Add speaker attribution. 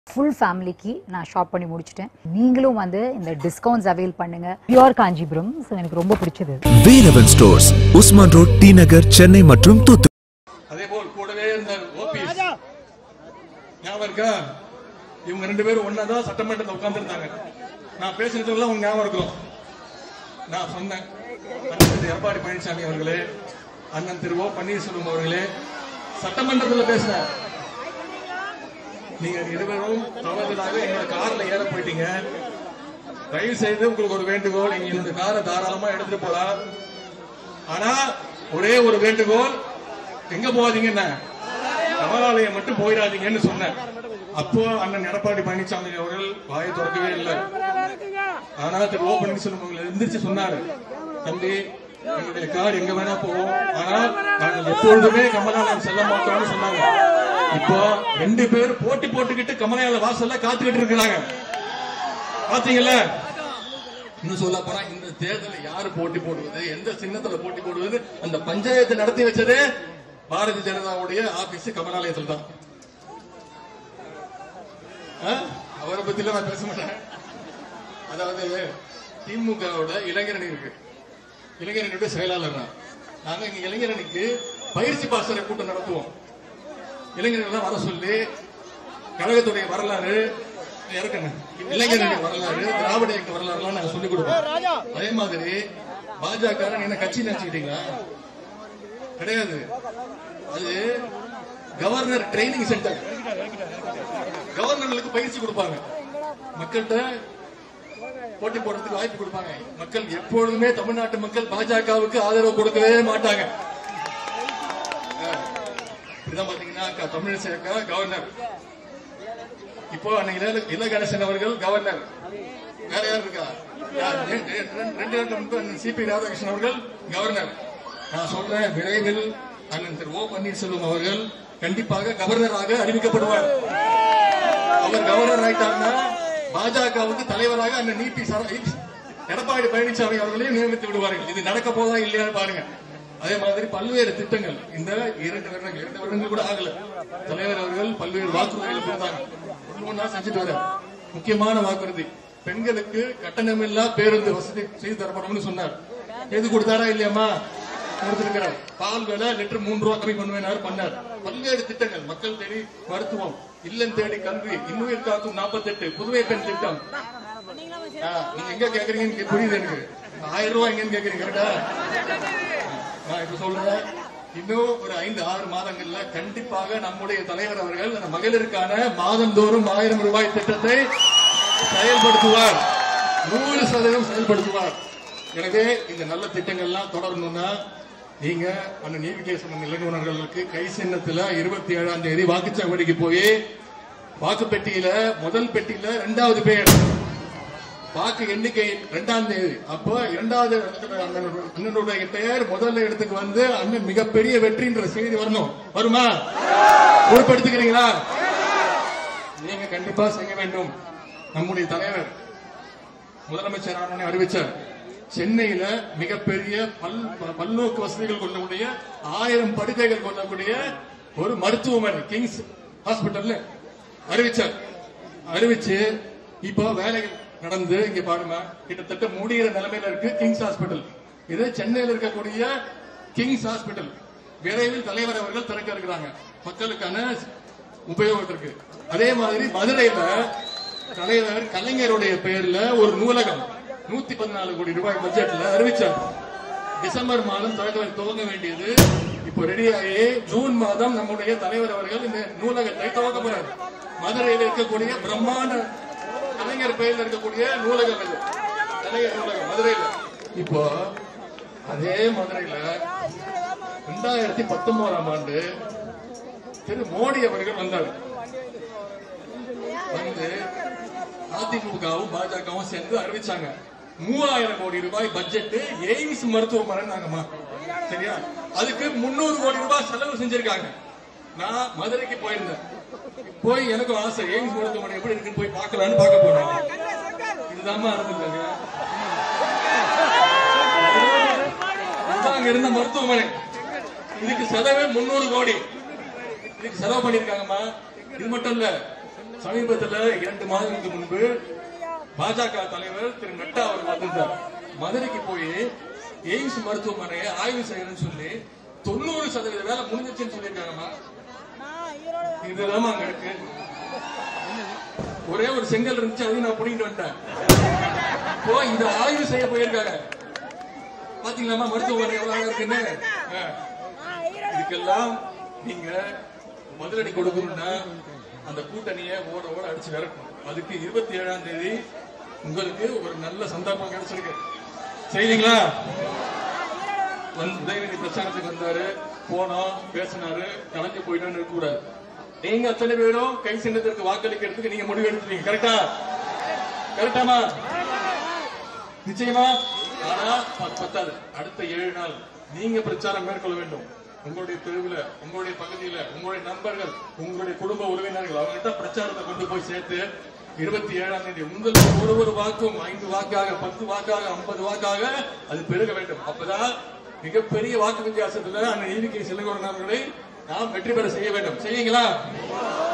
Speaker 1: full family ki na shop பண்ணி முடிச்சிட்டேன். நீங்களும் வந்து இந்த டிஸ்கவுண்ட்ஸ் அவேல் பண்ணுங்க. பியூர் காஞ்சிபுரம் எனக்கு ரொம்ப பிடிச்சது.
Speaker 2: Velavan stores Usman road T Nagar Chennai மற்றும் தூத்துக்குடி.
Speaker 3: அதேபோல் கூடவே இருந்த ஓபிஎஸ் ஞாபகம் இருக்கா? இவங்க ரெண்டு பேரும் ஒன்னாதான் சட்டமன்றத்தில் உட்கார்ந்துருந்தாங்க. நான் பேசுறதுலாம் உங்க ஞாபகம் இருக்கும். நான் சொன்னேன், அண்ணன் எடப்பாடி பழனிசாமி அவர்களே, அண்ணன் திரு ஓ பன்னீர்செல்வம் அவர்களே சட்டமன்றத்தில் பேசினார். நீங்க இருவரும் தவறுதலாக என்னோட கார்ல ஏற போயிட்டீங்க. தயவு செய்து உங்களுக்கு ஒரு வேண்டுகோள், நீங்க என்னோட காரை தாராளமா எடுத்துட்டு போலாம். ஆனா ஒரே ஒரு வேண்டுகோள், எங்க போகாதீங்கன்னா கமலாலயம் மட்டும் போயிடாதீங்கன்னு சொன்னேன். அப்போ அண்ணன் எடப்பாடி பழனிசாமி அவர்கள் வாயை திறக்கவே இல்லை. ஆனா திரு ஓ பன்னீர்செல்வம் அவர்கள் எந்திரிச்சு சொன்னாரு, தம்பி எங்களுடைய கார் எங்க வேணா போவோம், ஆனால் நாங்கள் எப்பொழுதுமே கமலாலயம் செல்ல மாட்டோம்னு சொன்னாங்க. இப்போ ரெண்டு பேர் போட்டி போட்டுக்கிட்டு கமலாலய வாசல்ல காத்துக்கிட்டு இருக்கிறாங்க. பாத்தீங்களா? இன்னும் சொல்ல போனா இந்த தேர்தலில் யாரு போட்டி போடுவது, எந்த சின்னத்துல போட்டி போடுவது, அந்த பஞ்சாயத்து நடத்தி வச்சதே பாரதிய ஜனதாவுடைய ஆபீஸ் கமலாலயத்தில் தான். அவரை பத்தி நான் பேச மாட்டேன். அதாவது திமுகவோட இளைஞரணி இருக்கு, இளைஞரணியோட செயலாளர் நாங்க இங்க இளைஞரணிக்கு பயிற்சி பாசறை கூட்டம் நடத்துவோம். இளைஞர்கள் வர சொல்லி கழகத்துடைய வரலாறு இறக்கணும், இளைஞருடைய வரலாறு, திராவிட இயக்க வரலாறுலாம் நாங்க சொல்லிக் கொடுப்போம். அதே மாதிரி பாஜக என்ன கட்சி நினைச்சுக்கிட்டீங்களா? கிடையாது. அது கவர்னர் ட்ரைனிங் சென்டர். கவர்னர்களுக்கு பயிற்சி கொடுப்பாங்க, மக்கள்கிட்ட போட்டி போடுறதுக்கு வாய்ப்பு கொடுப்பாங்க. மக்கள் எப்பொழுதுமே தமிழ்நாட்டு மக்கள் பாஜகவுக்கு ஆதரவு கொடுக்கவே மாட்டாங்க. பாத்தீங்கன்னா தமிழிசை அக்கா கவர்னர், இப்போ அன்னைக்கு இல கணேசன் அவர்கள் கவர்னர். வேற யார் இருக்கா? 2 நாட்கள் முன்பு சிபி ராதாகிருஷ்ணன் அவர்கள் கவர்னர். நான் சொல்றேன், விரைவில் அண்ணன் திரு ஓ பன்னீர்செல்வம் அவர்கள் கண்டிப்பாக கவர்னராக அறிவிக்கப்படுவார். அவர் கவர்னர் ஆயிட்டாங்கன்னா பாஜகவுக்கு தலைவராக அண்ணன் எடப்பாடி பழனிசாமி அவர்களையும் நியமித்து விடுவார்கள். இது நடக்க போதா இல்லையான்னு பாருங்க. அதே மாதிரி பல்வேறு திட்டங்கள் இந்த 2 வருடங்கள் கூட ஆகல, தலைவர் அவர்கள் பல்வேறு வாக்குறுதிகளை கொடுத்தாங்க. ஒவ்வொன்றா செஞ்சுட்டு வர முக்கியமான வாக்குறுதி, பெண்களுக்கு கட்டணமில்லா பேருந்து வசதி செய்து தரப்படும் சொன்னார். எது கொடுத்தாரா இல்லையாமா? கொடுத்திருக்கிறார். பால் விலை லிட்டர் 3 ரூபாய் கம்மி பண்ணுவேன் பண்ணார். பல்வேறு திட்டங்கள், மக்கள் தேடி மருத்துவம், இல்லம் தேடி கல்வி, இன்னுயிர் காக்கும் 48, புதுவை பெண் திட்டம். நீங்க எங்க கேக்குறீங்கன்னு புரியுது எனக்கு. 1000 ரூபாய் எங்கன்னு கேக்குறீங்க கரெக்டா? நான் இப்ப சொல்றேன், இன்னும் ஒரு 5-6 மாதங்கள்ல கண்டிப்பாக நம்முடைய தலைவர் அவர்கள் அந்த மகளிருக்கான மாதந்தோறும் 1000 ரூபாய் திட்டத்தை செயல்படுத்துவார், 100% செயல்படுத்துவார். எனவே இந்த நல்ல திட்டங்கள்லாம் தொடரணும்னா நீங்க அந்த நீதிகேசன் இளைஞர்களுக்கு கை சின்னத்துல 27ஆம் தேதி வாக்குச்சாவடிக்கு போய் வாக்கு பெட்டியில முதல் பெட்டியில 2வது பெயர், வாக்கு எண்ணிக்கை 2ஆம் தேதி, அப்போ 2வது அண்ணனுடைய பெயர் முதல்ல இடத்துக்கு வந்து அண்ணன் மிகப்பெரிய வெற்றின்ற செய்தி வரணும். வருமா? பொறுப்பெடுத்துக்கிறீங்களா? நீங்க கண்டிப்பா செய்ய வேண்டும். நம்முடைய தலைவர் முதலமைச்சர் அறிவிச்சார், சென்னையில மிகப்பெரிய பல்நோக்கு வசதிகள் கொள்ளக்கூடிய 1000 படுக்கைகள் கொள்ளக்கூடிய ஒரு மருத்துவமனை கிங்ஸ் ஹாஸ்பிட்டல் அறிவிச்சார். அறிவிச்சு இப்போ வேலைகள் நடந்து இங்க பாருங்க, கிட்டத்தட்ட முடிகிற நிலைமையில இருக்கு கிங்ஸ் ஹாஸ்பிட்டல். இது சென்னையில் இருக்கக்கூடிய கிங்ஸ் ஹாஸ்பிட்டல். விரைவில் தலைவர் அவர்கள் திறக்க இருக்கிறாங்க மக்களுக்கான உபயோகத்திற்கு. அதே மாதிரி மதுரையில தலைவர் கலைஞருடைய பெயர்ல ஒரு நூலகம் 114 கோடி ரூபாய் பட்ஜெட்ல அறிவிச்சார். டிசம்பர் மாதம் துவங்க வேண்டியது இப்போ ரெடியாகி ஜூன் மாதம் நம்முடைய தலைவர் அவர்கள் இந்த நூலகத்தை துவக்க போறார். மதுரையில் இருக்கக்கூடிய பிரம்மாண்ட கலைஞர் பெயரில் இருக்கக்கூடிய நூலகம் இது, கலைஞர் நூலகம் மதுரையில். இப்போ அதே மதுரையில 2019ஆம் ஆண்டு திரு மோடி அவர்கள் வந்தார். வந்து அதிமுகவும் பாஜகவும் சேர்ந்து அறிவிச்சாங்க 3000 கோடி ரூபாய் பட்ஜெட் எய்ம்ஸ் மருத்துவமனை. சரியா? அதுக்கு 300 கோடி ரூபாய் செலவு செஞ்சிருக்காங்க. நான் மதுரைக்கு போயிருந்தேன். போய் எனக்கு ஆசை, எய்ம்ஸ் மருத்துவமனை எப்படி இருக்குன்னு போய் பார்க்கலான்னு பார்க்க போனேன். இதுதான் இருந்துங்க, அங்க இருந்த மருத்துவமனை. இதுக்கு செலவே 300 கோடி இதுக்கு செலவு பண்ணிருக்காங்கம்மா. இது மட்டும் இல்ல, சமீபத்தில் 2 மாதங்களுக்கு முன்பு பாஜக தலைவர் திரு நட்டா அவர் வந்திருந்தார். மதுரைக்கு போய் எய்ம்ஸ் மருத்துவமனையை ஆய்வு செய்யணும்னு சொல்லி 90% வேலை முடிஞ்சிச்சுன்னு சொல்லியிருக்காங்கம்மா. இதுதான் அங்க இருக்கு. ஒரே ஒரு செங்கல் இருந்துச்சு, அதையும் நான் புடிங்கிட்டு வந்துட்டேன். இப்போ இந்த ஆய்வு செய்ய போயிருக்காங்க. பாத்தீங்களா மருத்துவமனை எவ்வளவு இருக்குன்னு. இதுக்கெல்லாம் நீங்க பதிலடி கொடுக்கணும்னா அந்த கூட்டணியை ஓட ஓட அடிச்சு விரட்டணும். அதுக்கு 27ஆம் தேதி உங்களுக்கு ஒரு நல்ல சந்தர்ப்பம் கிடைச்சிருக்கு. செய்வீங்களா? உதயநிதி பிரச்சாரத்துக்கு வந்தாரு, போனோம், பேசினாரு, கலந்து போயிட்டோன்னு இருக்க கூடாது. நீங்க அத்தனை பேரும் கை சின்னத்திற்கு வாக்களிக்கிறதுக்கு நீங்க முடிவு எடுத்துட்டீங்க. கரெக்டா? கரெக்டாமா? நிச்சயமா. ஆனா பத்தாது. அடுத்த 7 நாள் நீங்க பிரச்சாரம் மேற்கொள்ள வேண்டும். உங்களுடைய தெருவில், உங்களுடைய பகுதியில, உங்களுடைய நண்பர்கள், உங்களுடைய குடும்ப உறவினர்கள் அவங்ககிட்ட பிரச்சாரத்தை கொண்டு போய் சேர்த்து 27ஆம் தேதி உங்களுக்கு ஒரு வாக்கும் 5 வாக்காக, 10 வாக்காக, 50 வாக்காக அது பெருக வேண்டும். அப்பதான் மிகப்பெரிய வாக்கு வித்தியாசத்துல அந்த EPS இளங்கோவன் அவர்களை நாம் வெற்றி பெற செய்ய வேண்டும். செய்வீங்களா?